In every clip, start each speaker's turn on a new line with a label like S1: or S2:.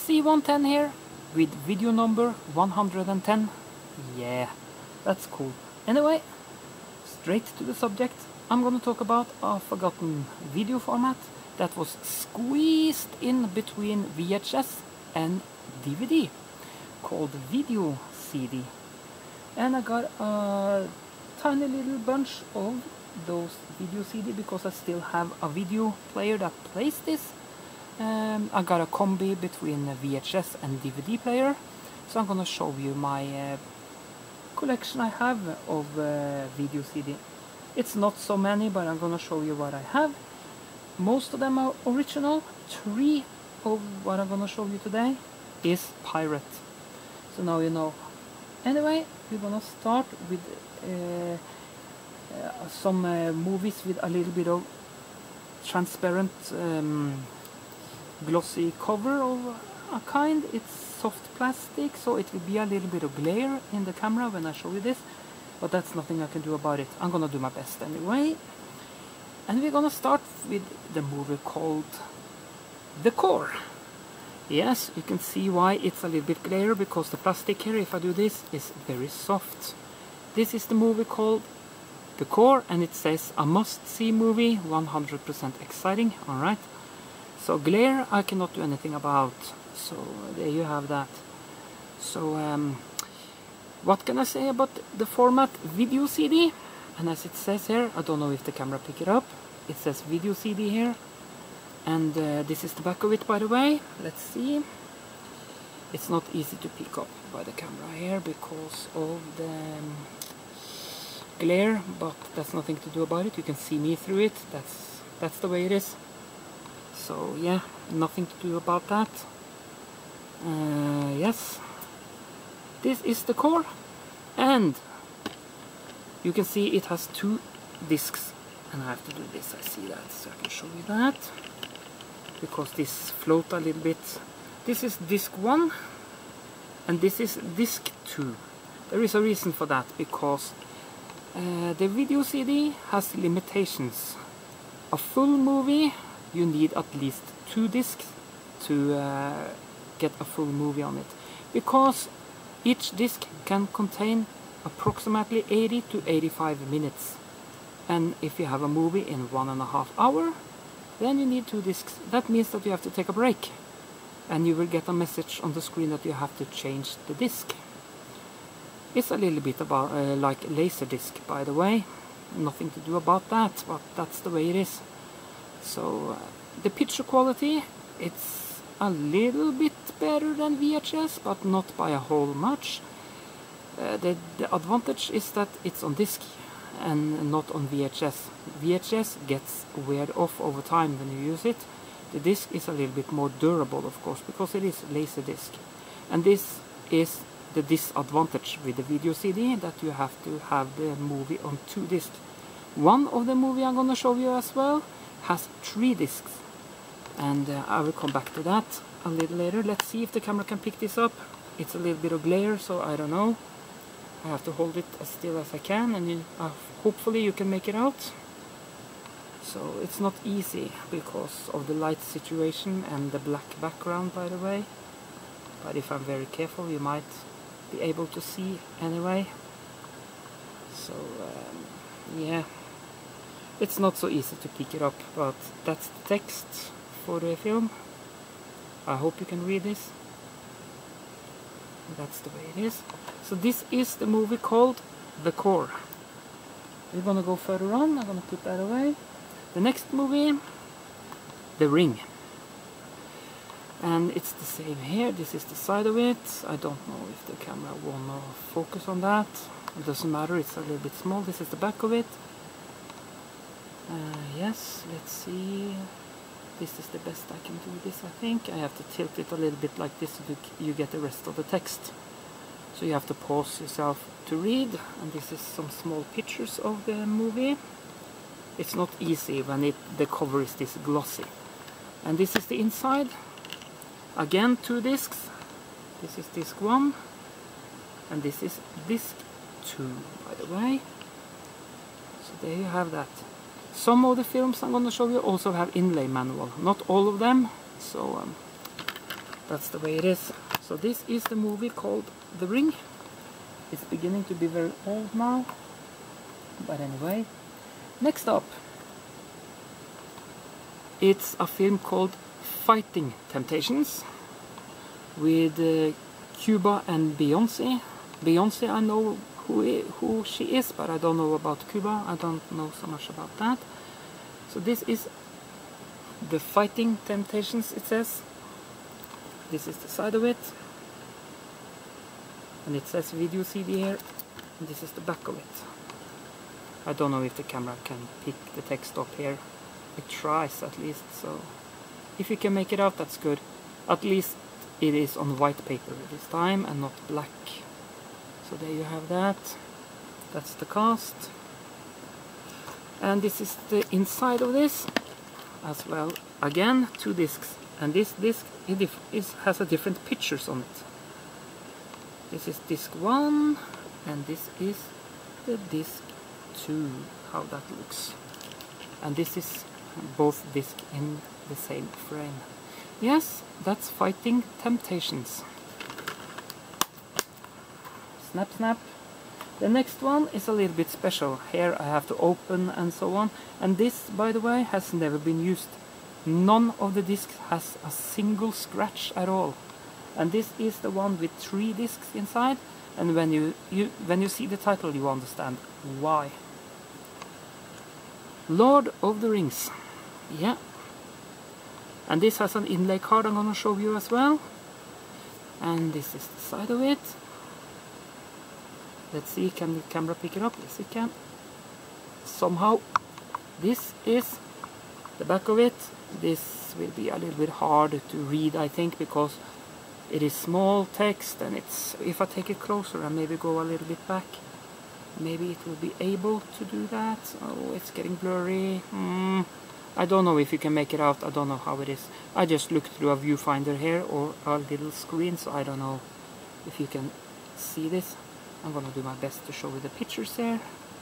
S1: C110 here with video number 110. Yeah, that's cool. Anyway, straight to the subject. I'm gonna talk about a forgotten video format that was squeezed in between VHS and DVD, called video CD. And I got a tiny little bunch of those video CD because I still have a video player that plays this. I got a combi between a VHS and DVD player, so I'm gonna show you my collection I have of video CD. It's not so many, but I'm gonna show you what I have. Most of them are original. 3 of what I'm gonna show you today is pirate, so now you know. Anyway, we're gonna start with some movies with a little bit of transparent glossy cover of a kind. It's soft plastic, so it will be a little bit of glare in the camera when I show you this, but that's nothing I can do about it. I'm gonna do my best anyway. And we're gonna start with the movie called The Core. Yes, you can see why it's a little bit glare, because the plastic here, if I do this, is very soft. This is the movie called The Core, and it says a must-see movie, 100% exciting. Alright, so glare I cannot do anything about, so there you have that. So what can I say about the format video CD? And as it says here, I don't know if the camera pick it up, it says video CD here, and this is the back of it, by the way. Let's see. It's not easy to pick up by the camera here because of the glare, but that's nothing to do about it. You can see me through it. That's the way it is. So yeah, nothing to do about that. Yes, this is The Core, and you can see it has 2 discs, and I have to do this. I see that, so I can show you that, because this float a little bit. This is disc 1, and this is disc 2. There is a reason for that, because the video CD has limitations. A full movie, you need at least 2 discs to get a full movie on it, because each disc can contain approximately 80 to 85 minutes. And if you have a movie in 1.5 hours, then you need 2 discs. That means that you have to take a break, and you will get a message on the screen that you have to change the disc. It's a little bit about like Laserdisc, by the way. Nothing to do about that, but that's the way it is. So the picture quality, it's a little bit better than VHS, but not by a whole much. The advantage is that it's on disc and not on VHS. VHS gets weared off over time when you use it. The disc is a little bit more durable, of course, because it is Laserdisc. And this is the disadvantage with the video CD, that you have to have the movie on 2 discs. One of the movie I'm gonna show you as well has 3 discs, and I will come back to that a little later. Let's see if the camera can pick this up. It's a little bit of glare, so I don't know. I have to hold it as still as I can, and hopefully you can make it out. So it's not easy because of the light situation and the black background, by the way. But if I'm very careful, you might be able to see anyway. So yeah, it's not so easy to pick it up, but that's the text for the film. I hope you can read this. That's the way it is. So this is the movie called The Core. We're gonna go further on. I'm gonna put that away. The next movie, The Ring. And it's the same here. This is the side of it. I don't know if the camera wanna focus on that. It doesn't matter, it's a little bit small. This is the back of it. Yes, let's see. This is the best I can do this, I think. I have to tilt it a little bit like this so you get the rest of the text. So you have to pause yourself to read. And this is some small pictures of the movie. It's not easy when the cover is this glossy. And this is the inside. Again, 2 discs. This is disc 1. And this is disc 2, by the way. So there you have that. Some of the films I'm going to show you also have inlay manual. Not all of them. So that's the way it is. So this is the movie called The Ring. It's beginning to be very old now, but anyway. Next up, it's a film called Fighting Temptations with Cuba and Beyonce. Beyonce, I know who she is, but I don't know about Cuba. I don't know so much about that. So this is the Fighting Temptations, it says. This is the side of it, and it says video CD here, and this is the back of it. I don't know if the camera can pick the text up here. It tries at least, so if you can make it out, that's good. At least it is on white paper this time and not black. So there you have that. That's the cast. And this is the inside of this as well. Again, 2 discs. And this disc has a different pictures on it. This is disc 1 and this is the disc 2. How that looks. And this is both discs in the same frame. Yes, that's Fighting Temptations. Snap, snap. The next one is a little bit special. Here I have to open and so on. And this, by the way, has never been used. None of the discs has a single scratch at all. And this is the one with 3 discs inside. And when you see the title, you understand why. Lord of the Rings. Yeah. And this has an inlay card I'm gonna show you as well. And this is the side of it. Let's see, can the camera pick it up? Yes, it can. Somehow. This is the back of it. This will be a little bit hard to read, I think, because it is small text, and it's, if I take it closer and maybe go a little bit back, maybe it will be able to do that. Oh, it's getting blurry. I don't know if you can make it out. I don't know how it is. I just looked through a viewfinder here or a little screen, so I don't know if you can see this. I'm gonna do my best to show you the pictures here.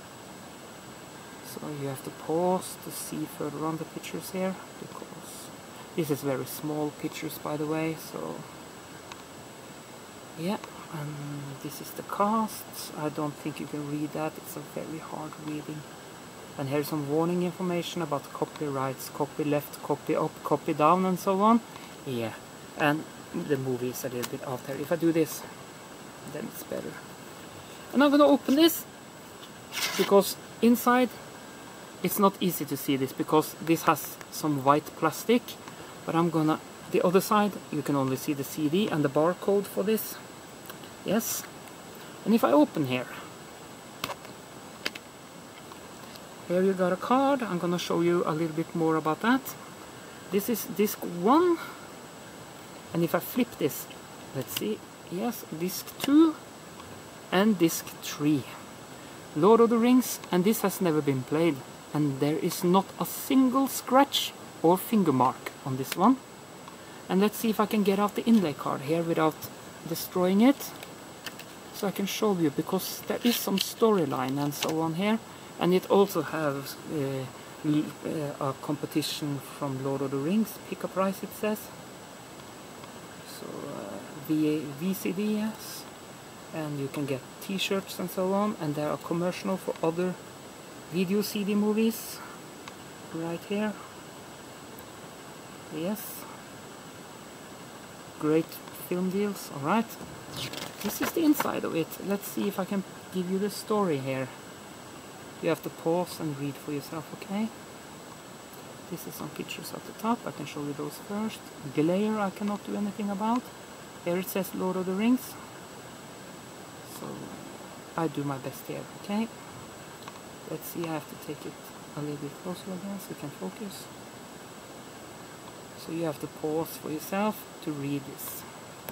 S1: So you have to pause to see further on the pictures here, because this is very small pictures, by the way. So yeah, and this is the cast. I don't think you can read that. It's a very hard reading. And here's some warning information about copyrights, copy left, copy up, copy down, and so on. Yeah, and the movie is a little bit out there. If I do this, then it's better. And I'm gonna open this, because inside it's not easy to see this, because this has some white plastic. But I'm gonna, the other side, you can only see the CD and the barcode for this. Yes. And if I open here, here you got a card. I'm gonna show you a little bit more about that. This is disc 1. And if I flip this, let's see, yes, disc 2 and disc 3. Lord of the Rings, and this has never been played. And there is not a single scratch or finger mark on this one. And let's see if I can get out the inlay card here without destroying it. So I can show you, because there is some storyline and so on here. And it also has a competition from Lord of the Rings. Pick a price, it says. So VCD, yes. And you can get t-shirts and so on. And there are commercials for other video CD movies. Right here. Yes. Great film deals. Alright. This is the inside of it. Let's see if I can give you the story here. You have to pause and read for yourself, okay? This is some pictures at the top. I can show you those first. Glare I cannot do anything about. Here it says Lord of the Rings. So I do my best here, okay? Let's see, I have to take it a little bit closer again so you can focus. So you have to pause for yourself to read this.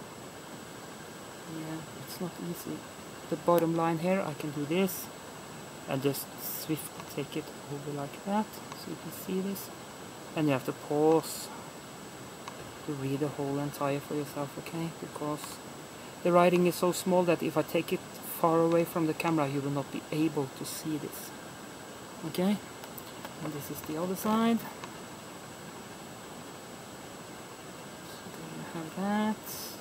S1: Yeah, it's not easy. The bottom line here, I can do this and just swiftly take it over like that, so you can see this. And you have to pause to read the whole entire for yourself, okay? Because the writing is so small that if I take it far away from the camera, you will not be able to see this. Okay? And this is the other side. So there you have that.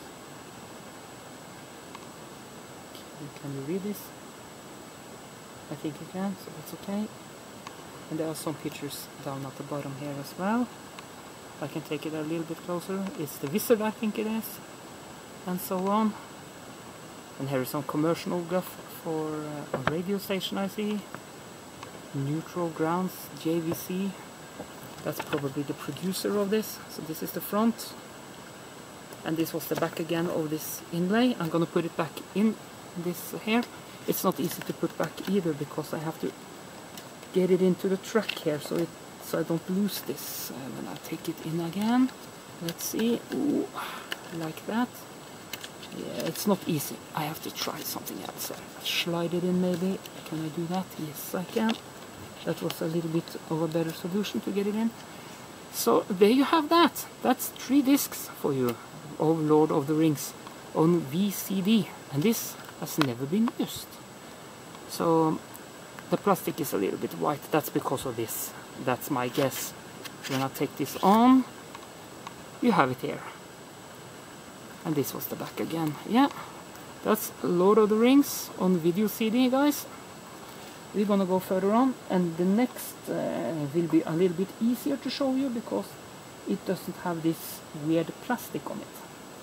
S1: Can you read this? I think you can, so that's okay. And there are some pictures down at the bottom here as well. I can take it a little bit closer. It's the wizard, I think it is, and so on. And here is some commercial stuff for a radio station, I see. Neutral grounds, JVC. That's probably the producer of this. So this is the front. And this was the back again of this inlay. I'm gonna put it back in this here. It's not easy to put back either because I have to get it into the track here so I don't lose this. And then I'll take it in again. Let's see. Ooh, like that. Yeah, it's not easy. I have to try something else. Slide it in maybe. Can I do that? Yes, I can. That was a little bit of a better solution to get it in. So there you have that. That's 3 discs for you of Lord of the Rings on VCD. And this has never been used. So the plastic is a little bit white. That's because of this. That's my guess. When I take this on, you have it here. And this was the back again. Yeah, that's Lord of the Rings on video CD, guys. We're gonna go further on, and the next will be a little bit easier to show you because it doesn't have this weird plastic on it.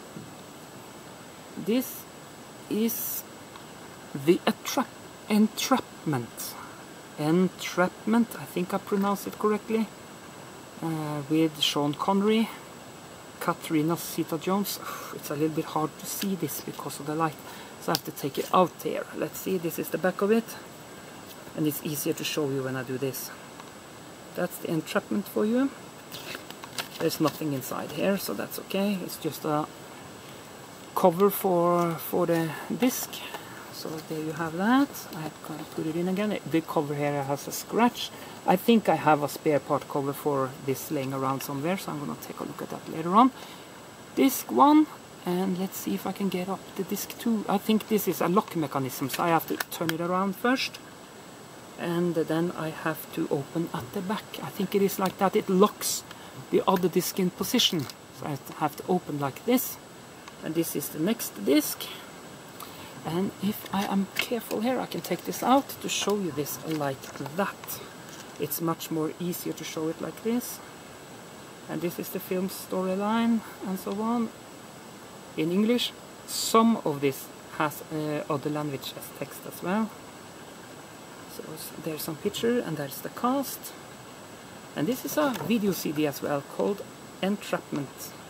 S1: This is the Entrapment. Entrapment, I think I pronounced it correctly. With Sean Connery, Katrina Zeta-Jones. It's a little bit hard to see this because of the light, so I have to take it out here. Let's see, this is the back of it. And it's easier to show you when I do this. That's the entrapment for you. There's nothing inside here, so that's okay. It's just a cover for the disc. So there you have that. I'm gonna put it in again. The cover here has a scratch. I think I have a spare part cover for this laying around somewhere, so I'm gonna take a look at that later on. Disc 1, and let's see if I can get up the disc 2. I think this is a lock mechanism, so I have to turn it around first. And then I have to open at the back. I think it is like that. It locks the other disc in position. So I have to open like this. And this is the next disc. And if I am careful here, I can take this out to show you this like that. It's much more easier to show it like this. And this is the film storyline and so on. In English, some of this has other language as text as well. So there's some picture, and there's the cast. And this is a video CD as well, called Entrapment.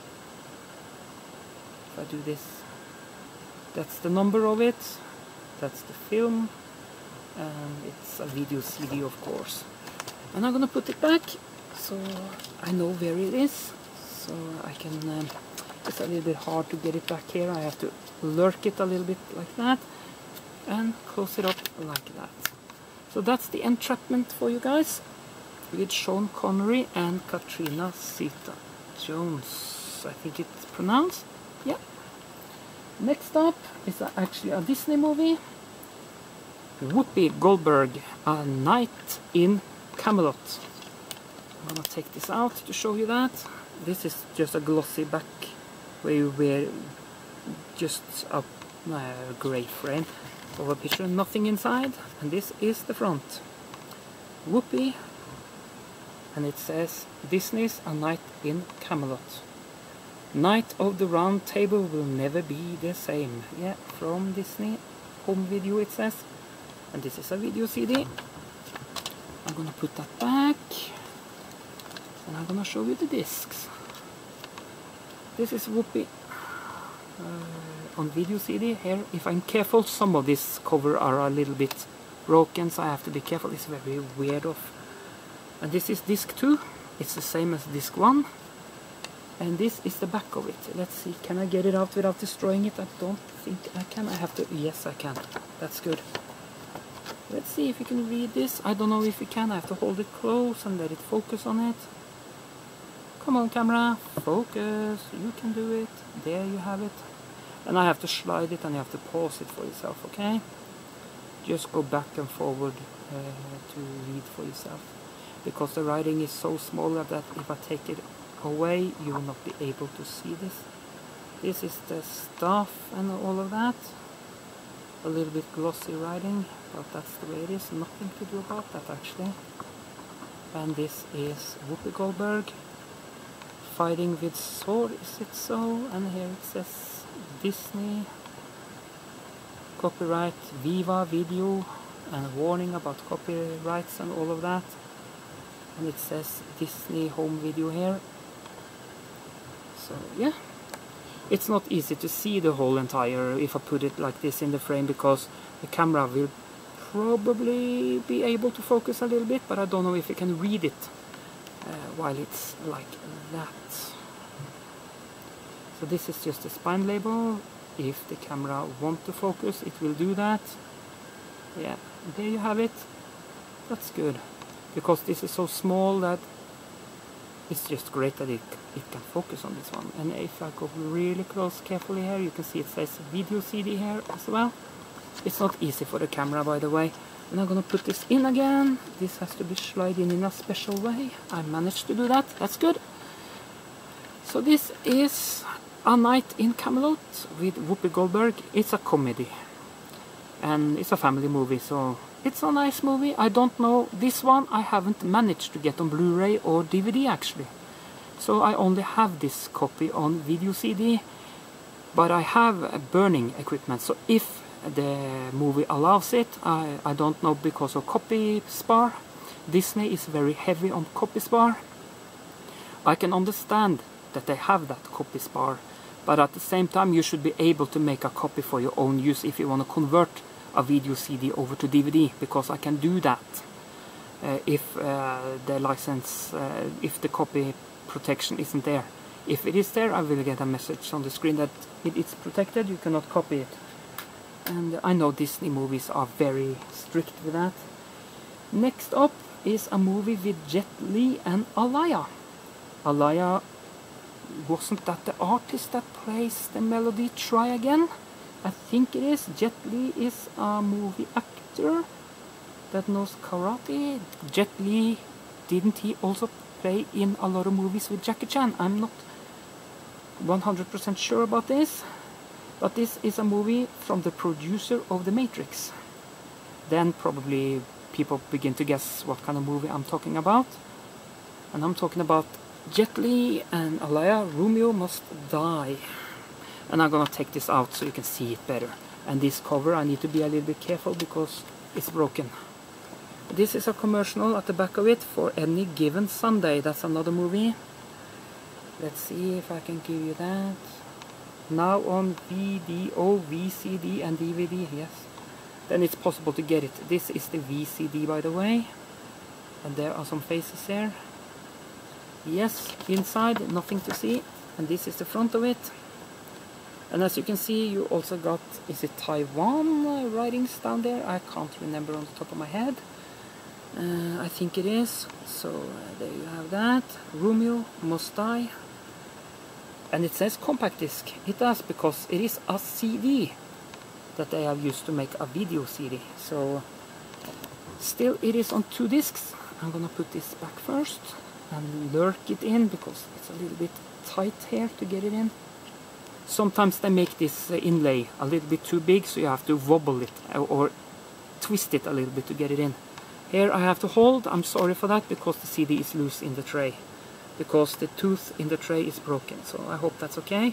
S1: If I do this, that's the number of it, that's the film, and it's a video CD, of course. And I'm gonna put it back, so I know where it is, so I can, it's a little bit hard to get it back here. I have to lurk it a little bit like that, and close it up like that. So that's the entrapment for you guys, with Sean Connery and Katrina Zeta-Jones. I think it's pronounced. Yeah. Next up is actually a Disney movie. Whoopi Goldberg, A Night in Camelot. I'm gonna take this out to show you that. This is just a glossy back where you wear just a grey frame of a picture, nothing inside, and this is the front. Whoopi, and it says Disney's A Night in Camelot. Night of the Round Table will never be the same. Yeah, from Disney home video it says. And this is a video CD. I'm gonna put that back, and I'm gonna show you the discs. This is Whoopi on video CD here. If I'm careful, some of this cover are a little bit broken, so I have to be careful. It's very weird off. And this is disc 2. It's the same as disc 1. And this is the back of it. Let's see, can I get it out without destroying it? I don't think I can. I have to, yes I can. That's good. Let's see if you can read this. I don't know if you can. I have to hold it close and let it focus on it. Come on camera, focus. You can do it. There you have it. And I have to slide it, and you have to pause it for yourself, okay? Just go back and forward to read for yourself. Because the writing is so small that if I take it away, you will not be able to see this. This is the stuff and all of that. A little bit glossy writing, but that's the way it is. Nothing to do about that actually. And this is Whoopi Goldberg fighting with sword, is it so? And here it says Disney, copyright, Viva Video, and a warning about copyrights and all of that. And it says Disney Home Video here. So yeah, it's not easy to see the whole entire if I put it like this in the frame, because the camera will probably be able to focus a little bit, but I don't know if you can read it while it's like that. So this is just a spine label. If the camera wants to focus, it will do that. Yeah, there you have it. That's good, because this is so small that it's just great that it can focus on this one. And if I go really close carefully here, you can see it says video CD here as well. It's not easy for the camera, by the way. And I'm gonna put this in again. This has to be sliding in a special way. I managed to do that. That's good. So this is A Night in Camelot with Whoopi Goldberg. It's a comedy. And it's a family movie, so it's a nice movie. I don't know, this one I haven't managed to get on Blu-ray or DVD actually. So I only have this copy on video CD. But I have burning equipment, so if the movie allows it, I don't know, because of copy spar. Disney is very heavy on copy spar. I can understand that they have that copy spar, but at the same time you should be able to make a copy for your own use if you want to convert a video CD over to DVD, because I can do that if the license, if the copy protection isn't there. If it is there, I will get a message on the screen that it's protected, you cannot copy it. And I know Disney movies are very strict with that. Next up is a movie with Jet Li and Alaya. Alaya, wasn't that the artist that plays the melody Try Again? I think it is. Jet Li is a movie actor that knows karate. Jet Li, didn't he also play in a lot of movies with Jackie Chan? I'm not 100% sure about this. But this is a movie from the producer of The Matrix. Then probably people begin to guess what kind of movie I'm talking about. And I'm talking about Jet Li and Alaya, Romeo Must Die. And I'm gonna take this out so you can see it better. And this cover, I need to be a little bit careful because it's broken. This is a commercial at the back of it for Any Given Sunday. That's another movie. Let's see if I can give you that. Now on VDO, VCD and DVD, yes. Then it's possible to get it. This is the VCD, by the way. And there are some faces here. Yes, inside, nothing to see. And this is the front of it. And as you can see, you also got, is it Taiwan writings down there? I can't remember on the top of my head. I think it is. So there you have that. Romeo Must Die. And it says compact disc. It does, because it is a CD that they have used to make a video CD. So still it is on 2 discs. I'm gonna put this back first and lurk it in, because it's a little bit tight here to get it in. Sometimes they make this inlay a little bit too big, so you have to wobble it or twist it a little bit to get it in. Here I have to hold. I'm sorry for that, because the CD is loose in the tray, because the tooth in the tray is broken, so I hope that's okay.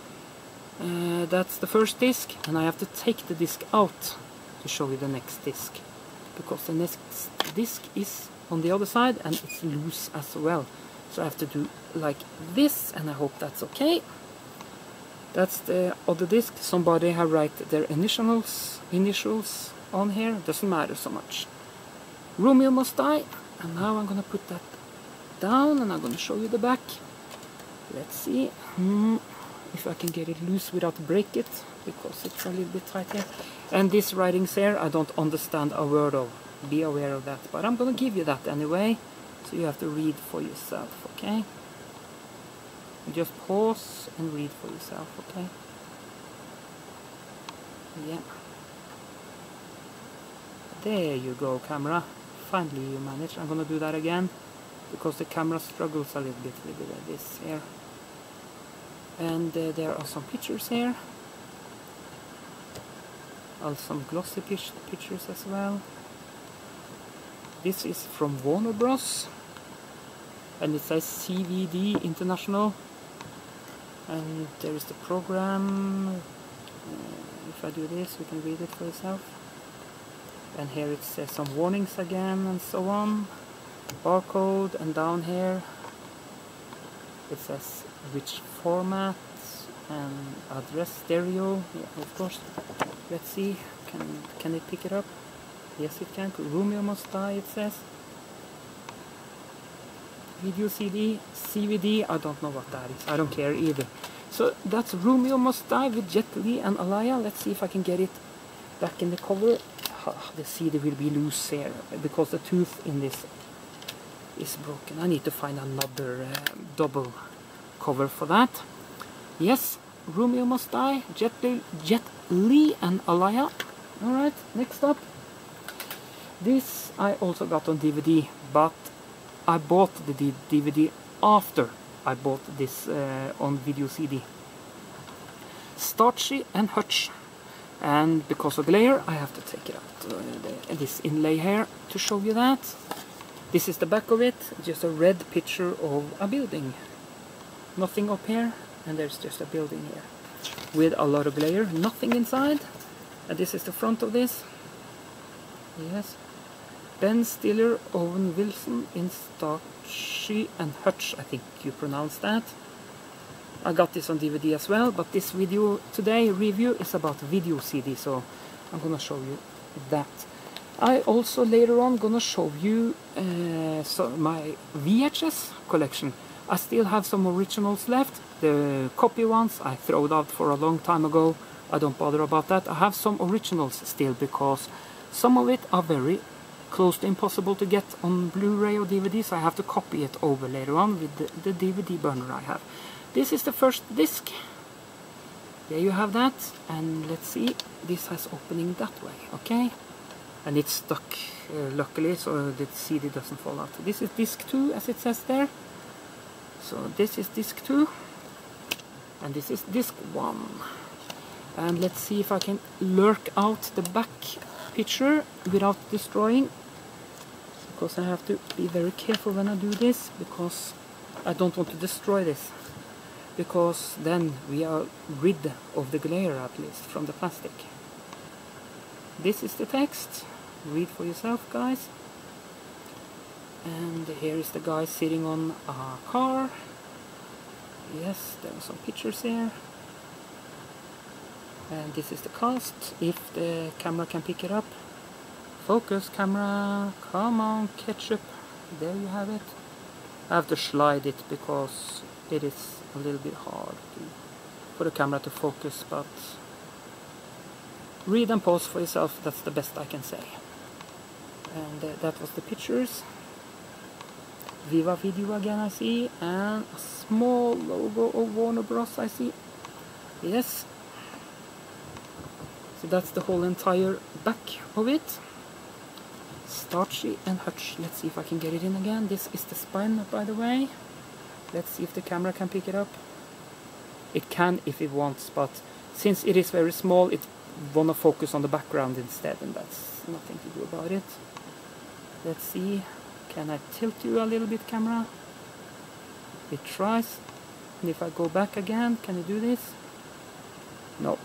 S1: That's the first disc, and I have to take the disc out to show you the next disc, because the next disc is on the other side and it's loose as well. So I have to do like this, and I hope that's okay. That's the other disc. Somebody have write their initials on here, doesn't matter so much. Romeo Must Die, and now I'm gonna put that down and I'm gonna show you the back. Let's see if I can get it loose without break it, because it's a little bit tight here. And these writings here I don't understand a word of, be aware of that, but I'm gonna give you that anyway, so you have to read for yourself, okay? Just pause and read for yourself, okay? Yeah. There you go, camera. Finally you managed. I'm gonna do that again, because the camera struggles a little bit with this here. And there are some pictures here. Also some glossy pictures as well. This is from Warner Bros. And it says CVD International. And there is the program. If I do this, you can read it for yourself. And here it says some warnings again and so on. Barcode, and down here it says which format and address, stereo, yeah, of course. Let's see, can it pick it up? Yes, it can. Romeo Must Die, it says. Video CD, CVD, I don't know what that is. I don't care either. So that's Romeo Must Die with Jet Li and Alaya. Let's see if I can get it back in the cover. The CD will be loose here because the tooth in this is broken. I need to find another double cover for that. Yes, Romeo Must Die, Jet Li and Alaya. Alright, next up. This I also got on DVD, but I bought the DVD after I bought this on video CD. Starchy and Hutch. And because of glare, I have to take it out. This inlay here to show you that. This is the back of it, just a red picture of a building. Nothing up here, and there's just a building here. With a lot of glare, nothing inside. And this is the front of this. Yes. Ben Stiller, Owen Wilson in Starchy and Hutch, I think you pronounce that. I got this on DVD as well, but this video today review is about video CD, so I'm gonna show you that. I also later on gonna show you my VHS collection. I still have some originals left. The copy ones I threw out for a long time ago. I don't bother about that. I have some originals still because some of it are very close to impossible to get on Blu-ray or DVD, so I have to copy it over later on with the DVD burner I have. This is the first disc. There you have that, and let's see, this has opening that way, okay? And it's stuck, luckily, so the CD doesn't fall out. This is disc 2, as it says there. So this is disc 2, and this is disc 1. And let's see if I can lurk out the back picture without destroying, because I have to be very careful when I do this, because I don't want to destroy this. Because then we are rid of the glare, at least, from the plastic. This is the text. Read for yourself, guys. And here is the guy sitting on a car. Yes, there are some pictures here. And this is the cast, if the camera can pick it up. Focus, camera, come on, ketchup. There you have it. I have to slide it because it is a little bit hard for the camera to focus, but read and pause for yourself, that's the best I can say. And that was the pictures. Viva Video again I see, and a small logo of Warner Bros. I see. Yes. So that's the whole entire back of it. Starchy and Hutch. Let's see if I can get it in again. This is the spine, by the way. Let's see if the camera can pick it up. It can if it wants, but since it is very small, it wanna focus on the background instead, and that's nothing to do about it. Let's see. Can I tilt you a little bit, camera? It tries. And if I go back again, can you do this? No.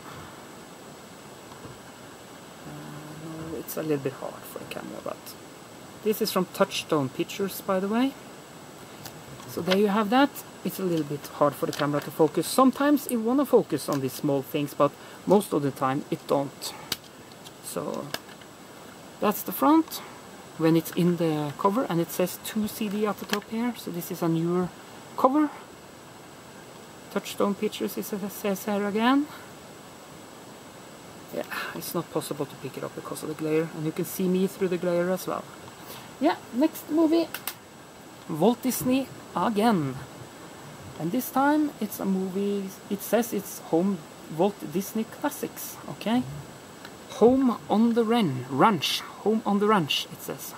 S1: No, it's a little bit hard for the camera, but this is from Touchstone Pictures, by the way. So there you have that. It's a little bit hard for the camera to focus. Sometimes it wanna focus on these small things, but most of the time it don't. So that's the front when it's in the cover, and it says 2 CD at the top here. So this is a newer cover. Touchstone Pictures, it says here again. Yeah, it's not possible to pick it up because of the glare, and you can see me through the glare as well. Yeah, next movie, Walt Disney again. And this time it's a movie, it says it's Home Walt Disney Classics, okay? Home on the Ranch, Home on the Ranch, it says.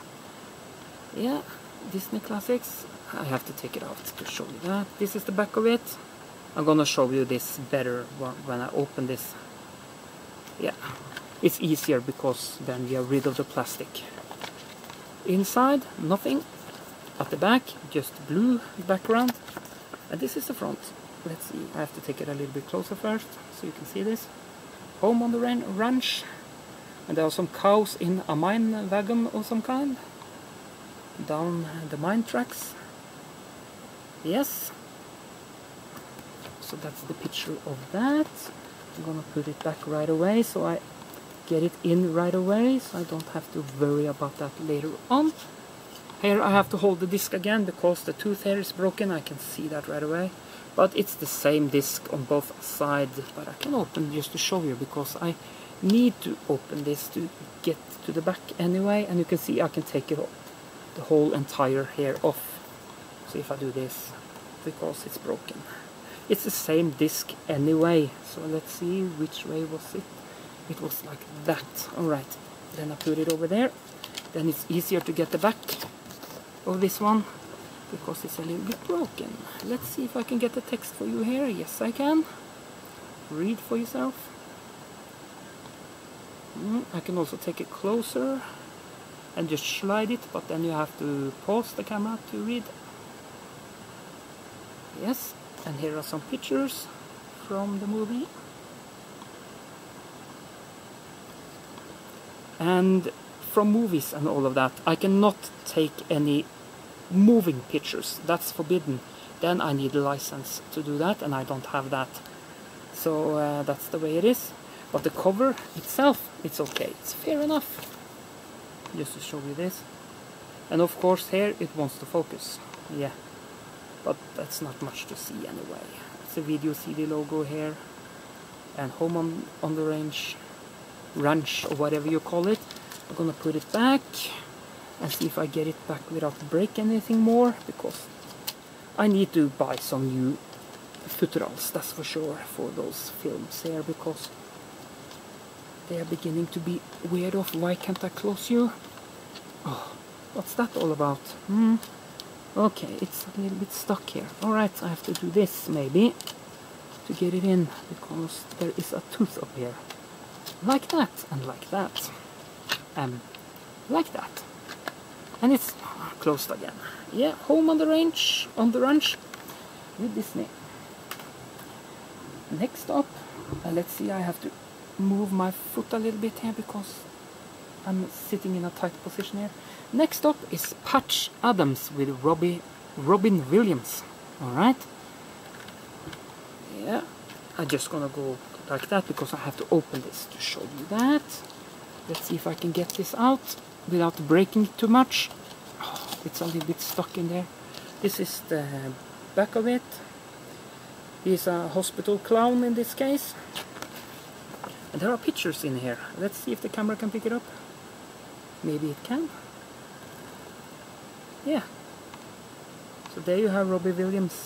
S1: Yeah, Disney Classics. I have to take it out to show you that. This is the back of it. I'm gonna show you this better when I open this. Yeah, it's easier because then we are rid of the plastic. Inside, nothing. At the back, just blue background. And this is the front. Let's see, I have to take it a little bit closer first so you can see this. Home on the ranch. And there are some cows in a mine wagon of some kind. Down the mine tracks. Yes. So that's the picture of that. I'm gonna put it back right away so I get it in right away, so I don't have to worry about that later on. Here I have to hold the disc again because the tooth here is broken. I can see that right away. But it's the same disc on both sides. But I can open just to show you because I need to open this to get to the back anyway. And you can see I can take it off, the whole entire hair off. So if I do this, because it's broken. It's the same disc anyway. So let's see, which way was it? It was like that. Alright, then I put it over there. Then it's easier to get the back of this one because it's a little bit broken. Let's see if I can get the text for you here. Yes, I can. Read for yourself. I can also take it closer and just slide it, but then you have to pause the camera to read. Yes, and here are some pictures from the movie. And from movies and all of that, I cannot take any moving pictures. That's forbidden. Then I need a license to do that, and I don't have that. So that's the way it is. But the cover itself, it's okay. It's fair enough. Just to show you this. And of course here it wants to focus. Yeah. But that's not much to see anyway. It's a Video CD logo here. And Home on the Ranch, or whatever you call it. I'm gonna put it back and see if I get it back without breaking anything more, because I need to buy some new footrolls, that's for sure, for those films here, because they are beginning to be weird off. Why can't I close you? Oh, what's that all about? Okay, it's a little bit stuck here. Alright, I have to do this maybe to get it in, because there is a tooth up here. Like that, and like that. Like that. And it's closed again. Yeah, Home on the Ranch with Disney. Next up, let's see, I have to move my foot a little bit here because I'm sitting in a tight position here. Next up is Patch Adams with Robin Williams. Alright. Yeah, I'm just gonna go like that because I have to open this to show you that. Let's see if I can get this out without breaking too much. Oh, it's a little bit stuck in there. This is the back of it. He's a hospital clown in this case. And there are pictures in here. Let's see if the camera can pick it up. Maybe it can. Yeah. So there you have Robin Williams,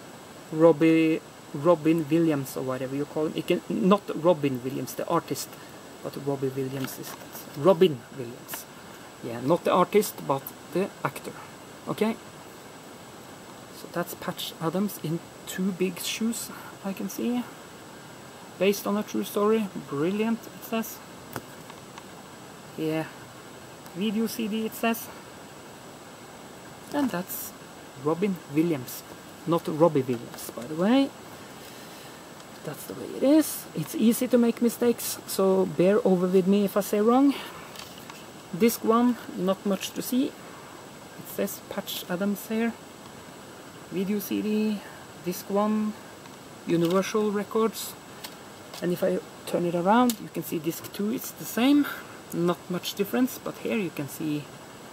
S1: or whatever you call him. It can, not Robin Williams, the artist, but Robin Williams is Robin Williams. Yeah, not the artist, but the actor. Okay. So that's Patch Adams in 2 big shoes, I can see. Based on a true story. Brilliant, it says. Yeah. Video CD, it says. And that's Robin Williams. Not Robbie Williams, by the way. That's the way it is. It's easy to make mistakes, so bear over with me if I say wrong. Disc 1, not much to see. It says Patch Adams here. Video CD, Disc 1, Universal Records. And if I turn it around, you can see Disc 2, it's the same. Not much difference, but here you can see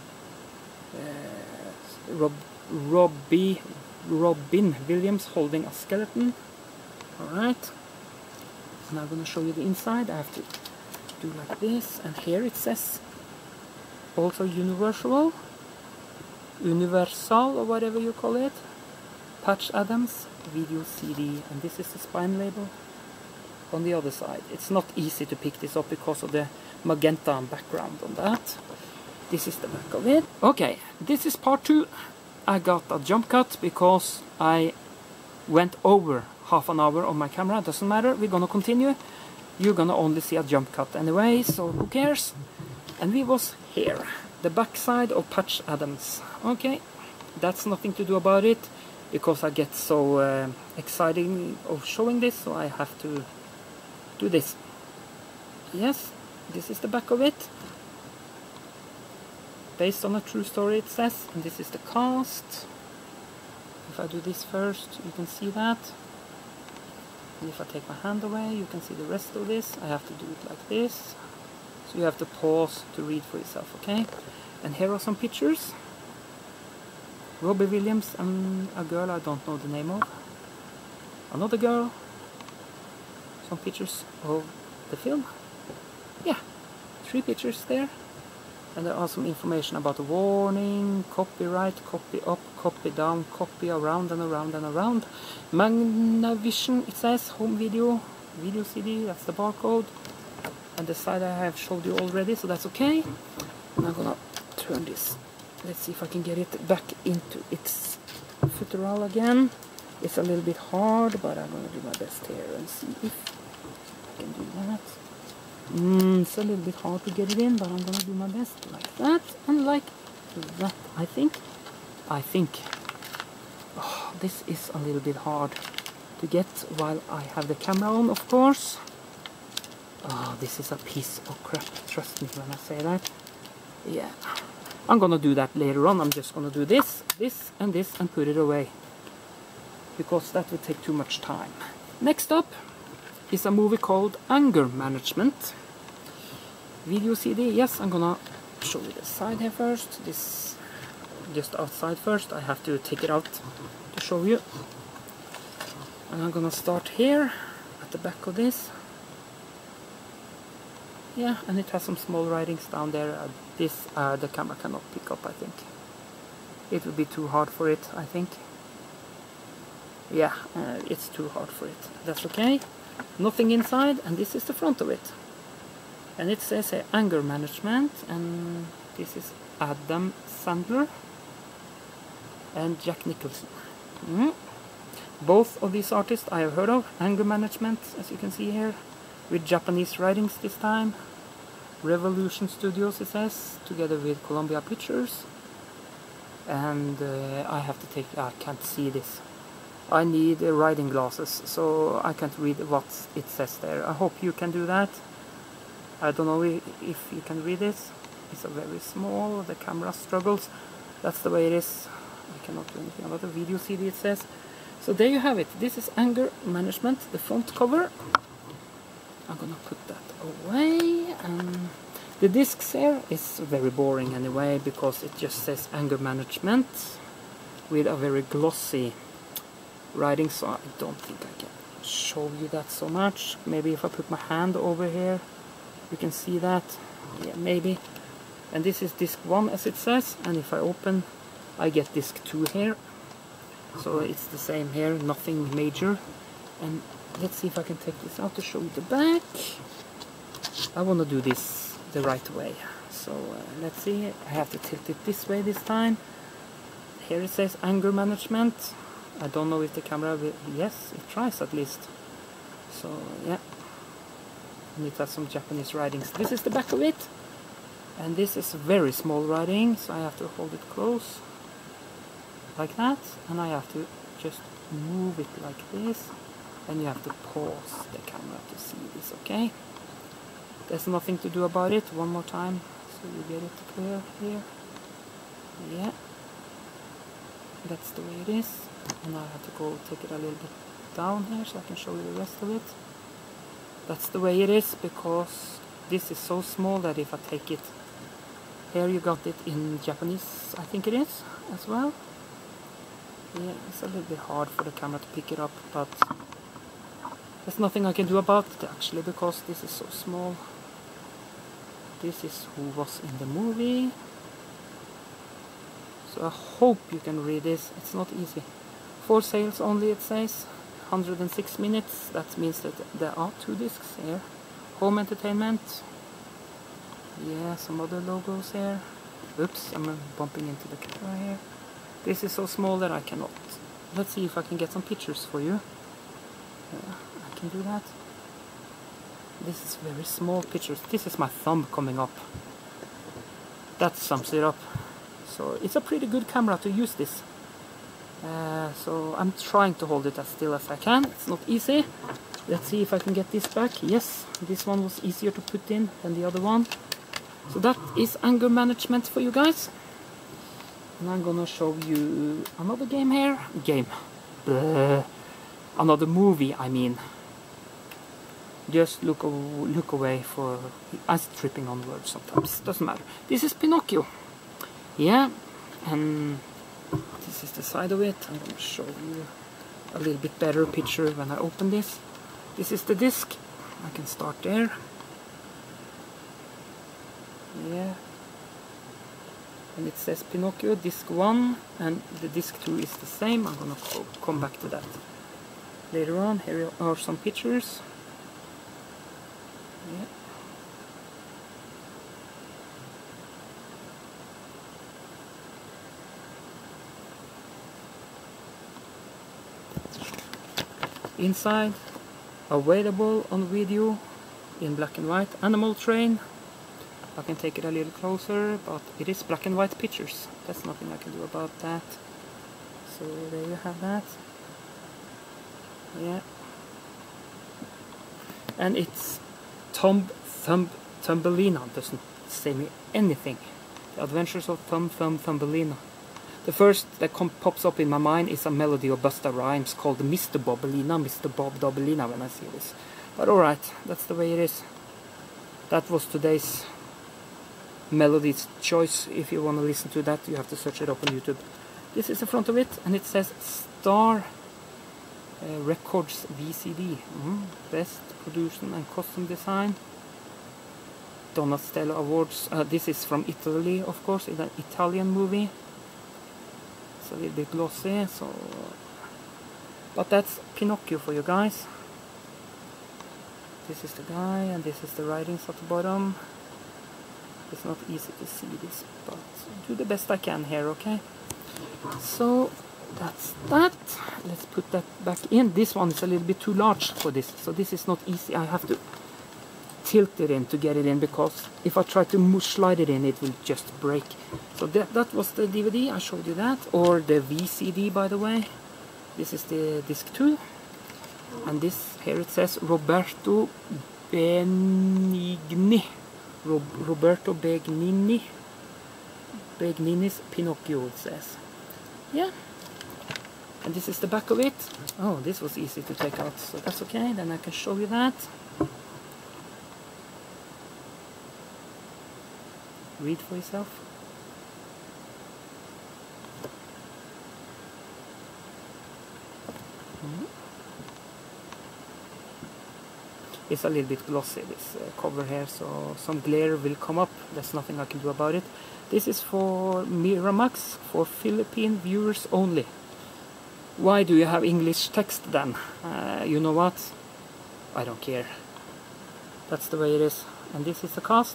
S1: Robin Williams holding a skeleton. Alright. Now I'm going to show you the inside. I have to do like this, and here it says also Universal, or whatever you call it. Patch Adams, Video CD, and this is the spine label on the other side. It's not easy to pick this up because of the magenta background on that. This is the back of it. Okay, this is part 2. I got a jump cut because I went over half an hour on my camera, doesn't matter, we're gonna continue. You're gonna only see a jump cut anyway, so who cares? And we was here, the backside of Patch Adams. Okay, that's nothing to do about it, because I get so excited of showing this, so I have to do this. Yes, this is the back of it. Based on a true story, it says, and this is the cast. If I do this first, you can see that. And if I take my hand away, you can see the rest of this. I have to do it like this. So you have to pause to read for yourself, okay? And here are some pictures. Robbie Williams and a girl I don't know the name of. Another girl. Some pictures of the film. Yeah, 3 pictures there. And there are some information about the warning, copyright, copy up, copy down, copy around and around and around. Magnavision, it says, home video, video CD, that's the barcode. And the side I have showed you already, so that's okay. And I'm gonna turn this. Let's see if I can get it back into its footerall again. It's a little bit hard, but I'm gonna do my best here and see if I can do that. It's a little bit hard to get it in, but I'm gonna do my best like that and like that. I think oh, this is a little bit hard to get while I have the camera on, of course. Oh, this is a piece of crap, trust me when I say that. Yeah, I'm gonna do that later on. I'm just gonna do this, this and this and put it away, because that would take too much time. Next up is a movie called Anger Management. Video CD. Yes, I'm gonna show you the side here first. This just outside first. I have to take it out to show you. And I'm gonna start here at the back of this. Yeah, and it has some small writings down there. This the camera cannot pick up, I think. It would be too hard for it, I think. Yeah, it's too hard for it. That's okay. Nothing inside, and this is the front of it. And it says Anger Management, and this is Adam Sandler and Jack Nicholson. Both of these artists I have heard of. Anger Management, as you can see here, with Japanese writings this time. Revolution Studios, it says, together with Columbia Pictures. And I have to take, I can't see this. I need writing glasses, so I can't read what it says there. I hope you can do that. I don't know if you can read this. It's a very small, the camera struggles. That's the way it is. I cannot do anything about the video CD, it says. So there you have it. This is Anger Management, the front cover. I'm gonna put that away. The discs here is very boring anyway, because it just says Anger Management with a very glossy writing, so I don't think I can show you that so much. Maybe if I put my hand over here, you can see that. Yeah, maybe. And this is disc 1, as it says, and if I open, I get disc 2 here. So it's the same here, nothing major. And let's see if I can take this out to show you the back. I want to do this the right way, so let's see. I have to tilt it this way this time. Here it says Anger Management. I don't know if the camera will... Yes, it tries at least. So, yeah. And it has some Japanese writings. This is the back of it. And this is very small writing, so I have to hold it close. Like that. And I have to just move it like this. And you have to pause the camera to see this, okay? There's nothing to do about it. One more time, so you get it clear here. Yeah. That's the way it is. And I have to go take it a little bit down here so I can show you the rest of it. That's the way it is, because this is so small that if I take it here, you got it in Japanese, I think it is, as well. Yeah, it's a little bit hard for the camera to pick it up, but there's nothing I can do about it actually, because this is so small. This is who was in the movie. So I hope you can read this. It's not easy. For sales only, it says. 106 minutes. That means that there are 2 discs here. Home entertainment. Yeah, some other logos here. Oops, I'm bumping into the camera here. This is so small that I cannot. Let's see if I can get some pictures for you. I can do that. This is very small pictures. This is my thumb coming up. That sums it up. So it's a pretty good camera to use this. So I'm trying to hold it as still as I can. It's not easy. Let's see if I can get this back. Yes, this one was easier to put in than the other one. So that is anger management for you guys. And I'm gonna show you another game here. Another movie, I mean. Just look away for... I'm tripping on words sometimes. Doesn't matter. This is Pinocchio. Yeah, and this is the side of it. I'm going to show you a little bit better picture when I open this. This is the disc. I can start there. Yeah. And it says Pinocchio, disc 1, and the disc 2 is the same. I'm going to come back to that later on. Here are some pictures. Yeah. Inside, available on video in black and white. Animal Train. I can take it a little closer, but it is black and white pictures. There's nothing I can do about that. So there you have that. Yeah. And it's Thumbelina. Doesn't say me anything. The Adventures of Thumbelina. The first that pops up in my mind is a melody of Busta Rhymes called Mr. Bobbelina, Mr. Bob Dobbelina when I see this. But alright, that's the way it is. That was today's melody's choice. If you want to listen to that, you have to search it up on YouTube. This is the front of it, and it says Star Records VCD. Best Production and Costume Design. Donatello Awards. This is from Italy, of course. It's an Italian movie. It's a little bit glossy, so... But that's Pinocchio for you guys. This is the guy, and this is the writings at the bottom. It's not easy to see this, but do the best I can here, okay? So, that's that. Let's put that back in. This one is a little bit too large for this, so this is not easy. I have to tilt it in to get it in, because if I try to slide it in, it will just break. So that was the DVD, I showed you that, or the VCD, by the way. This is the disc 2, and this here it says Roberto Benigni. Roberto Benigni. Benigni's Pinocchio, it says. Yeah. And this is the back of it. Oh, this was easy to take out, so that's okay. Then I can show you that. Read for yourself. It's a little bit glossy, this cover here, so some glare will come up. There's nothing I can do about it. This is for Miramax, for Philippine viewers only. Why do you have English text then? You know what? I don't care. That's the way it is. And this is the cast.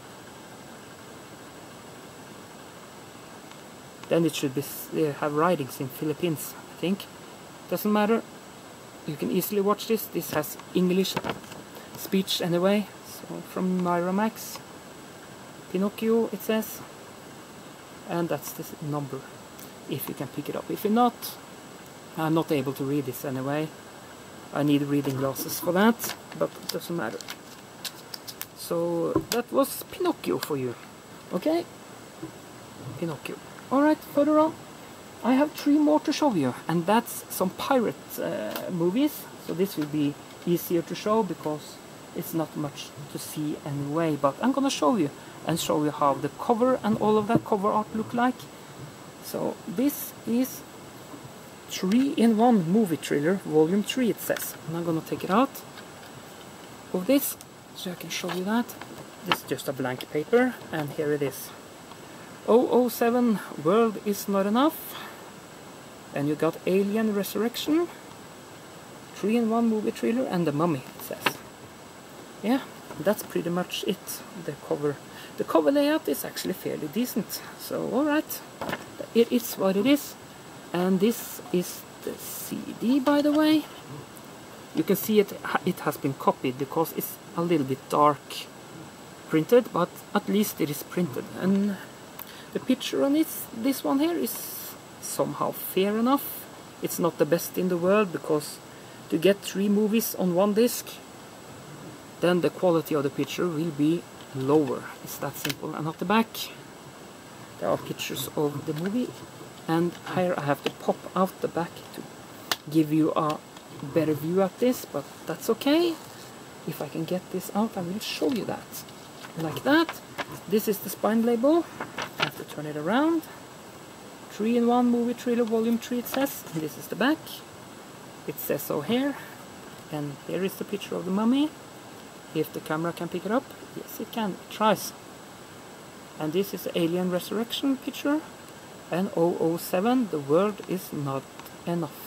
S1: Then it should be have writings in Philippines, I think. Doesn't matter. You can easily watch this. This has English speech anyway. So from Miramax. Pinocchio, it says. And that's this number, if you can pick it up. If you're not, I'm not able to read this anyway. I need reading glasses for that, but it doesn't matter. So that was Pinocchio for you. Okay? Pinocchio. Alright, further on, I have 3 more to show you, and that's some pirate movies. So this will be easier to show because it's not much to see anyway, but I'm gonna show you and show you how the cover and all of that cover art look like. So this is 3-in-1 movie thriller, volume 3 it says. And I'm gonna take it out of this so I can show you that. This is just a blank paper, and here it is. 007, World Is Not Enough. And you got Alien Resurrection, 3-in-1 movie thriller, and The Mummy, it says. Yeah, that's pretty much it, the cover. The cover layout is actually fairly decent, so alright, it is what it is. And this is the CD, by the way. You can see it has been copied because it's a little bit dark printed, but at least it is printed. And the picture on this one here is somehow fair enough. It's not the best in the world, because to get 3 movies on one disc, then the quality of the picture will be lower. It's that simple. And at the back there are pictures of the movie, and here I have to pop out the back to give you a better view at this, but that's okay. If I can get this out, I will show you that. Like that. This is the spine label. I have to turn it around. 3-in-1 movie trailer volume 3 it says. And this is the back. It says so here. And here is the picture of the mummy. If the camera can pick it up. Yes, it can. It tries. And this is the Alien Resurrection picture. And 007, the word is not enough.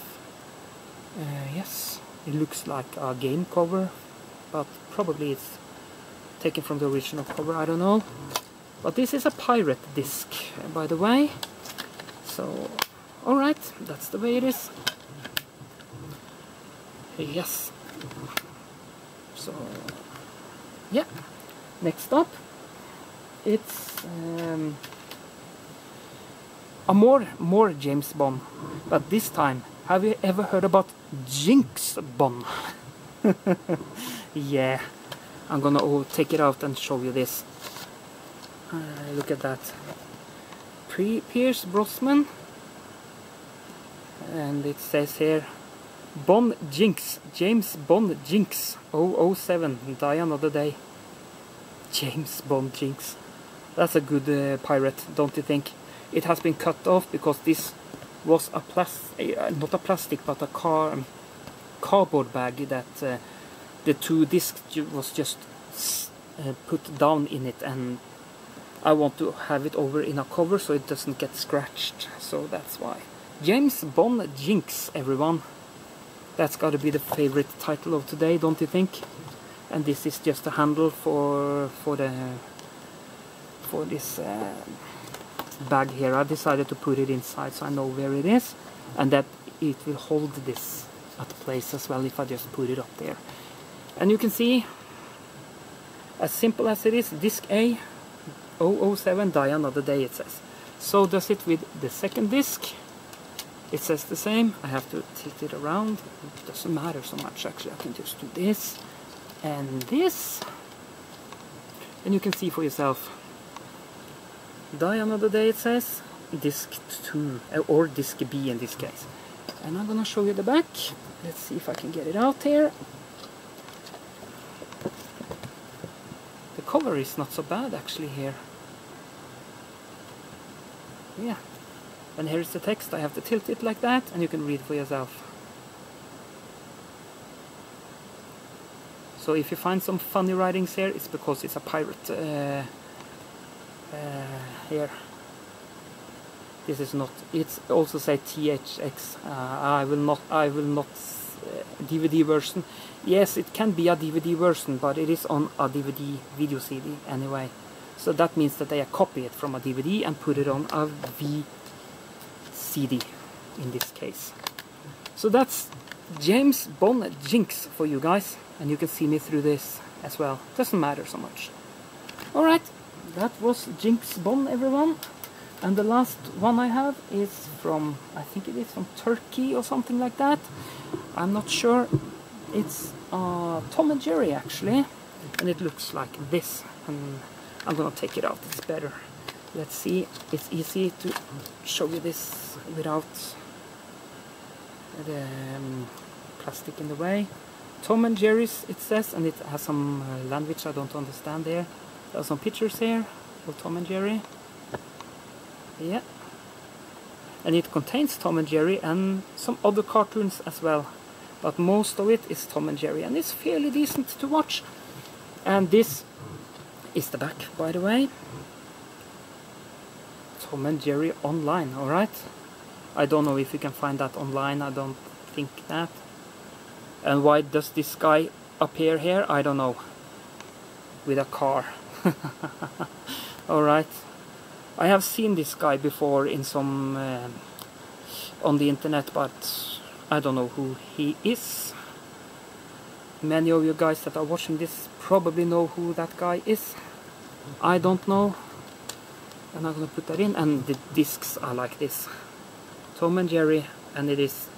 S1: Yes, it looks like a game cover, but probably it's taken from the original cover, I don't know. But this is a pirate disc, by the way. So, alright, that's the way it is. Yes. So, yeah. Next up, it's a more James Bond, but this time, have you ever heard about Jinx Bond? Yeah, I'm gonna take it out and show you this. Look at that. Pierce Brosnan, and it says here Bond Jinx, James Bond Jinx 007, die another day. James Bond Jinx. That's a good pirate, don't you think? It has been cut off because this was a not a plastic, but a cardboard bag that the 2 discs was just put down in it, and I want to have it over in a cover so it doesn't get scratched, so that's why. James Bond Jinx, everyone. That's got to be the favorite title of today, don't you think? And this is just a handle for this bag here. I decided to put it inside so I know where it is, and that it will hold this at place as well if I just put it up there. And you can see, as simple as it is, disc A 007, die another day, it says. So does it with the second disc. It says the same. I have to tilt it around. It doesn't matter so much actually. I can just do this and this, and you can see for yourself. Die another day, it says. Disc 2, or disc B in this case. And I'm gonna show you the back. Let's see if I can get it out here. The cover is not so bad actually here. Yeah. And here is the text. I have to tilt it like that, and you can read for yourself. So if you find some funny writings here, it's because it's a pirate. Here. This is not. It's also say THX. I will not. DVD version. Yes, it can be a DVD version, but it is on a DVD video CD anyway. So that means that they copy it from a DVD and put it on a VCD in this case. So that's James Bond Jinx for you guys, and you can see me through this as well. Doesn't matter so much. Alright, that was Jinx Bond, everyone. And the last one I have is from, I think it is from Turkey or something like that. I'm not sure. It's Tom and Jerry actually, and it looks like this. And I'm gonna take it out, it's better. Let's see, it's easy to show you this without the plastic in the way. Tom and Jerry's, it says, and it has some language I don't understand there. There are some pictures here of Tom and Jerry. Yeah. And it contains Tom and Jerry and some other cartoons as well. But most of it is Tom and Jerry, and it's fairly decent to watch. And this is the back, by the way. Tom and Jerry online, alright? I don't know if you can find that online, I don't think that. And why does this guy appear here? I don't know. With a car. Alright. I have seen this guy before in some on the internet, but I don't know who he is. Many of you guys that are watching this probably know who that guy is. I don't know. And I'm gonna put that in, and the discs are like this. Tom and Jerry, and it is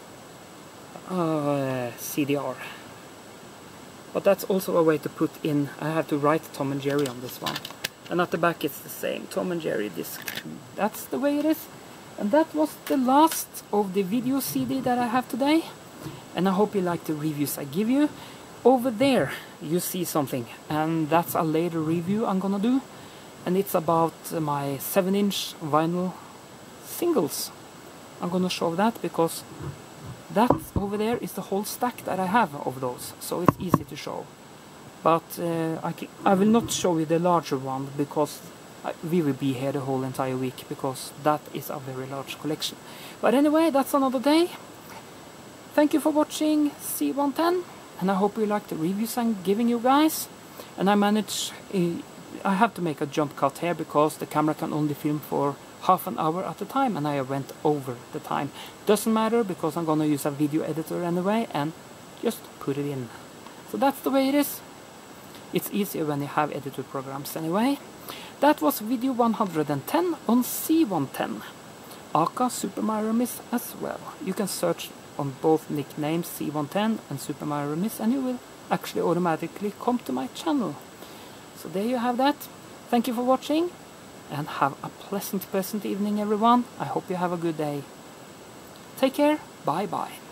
S1: CDR. But that's also a way to put in, I have to write Tom and Jerry on this one. And at the back it's the same, Tom and Jerry disc. That's the way it is. And that was the last of the video CD that I have today. And I hope you like the reviews I give you. Over there you see something, and that's a later review I'm gonna do. And it's about my 7-inch vinyl singles. I'm gonna show that because that over there is the whole stack that I have of those, so it's easy to show. But I will not show you the larger one because we will be here the whole entire week, because that is a very large collection. But anyway, that's another day. Thank you for watching C110, and I hope you like the reviews I'm giving you guys. And I have to make a jump cut here because the camera can only film for half an hour at a time, and I went over the time. Doesn't matter because I'm gonna use a video editor anyway and just put it in. So that's the way it is. It's easier when you have editor programs anyway. That was video 110 on C110. aka Super Mario Miss as well. You can search on both nicknames C110 and Super Mario Miss, and you will actually automatically come to my channel. So there you have that. Thank you for watching, and have a pleasant evening everyone. I hope you have a good day. Take care. Bye bye.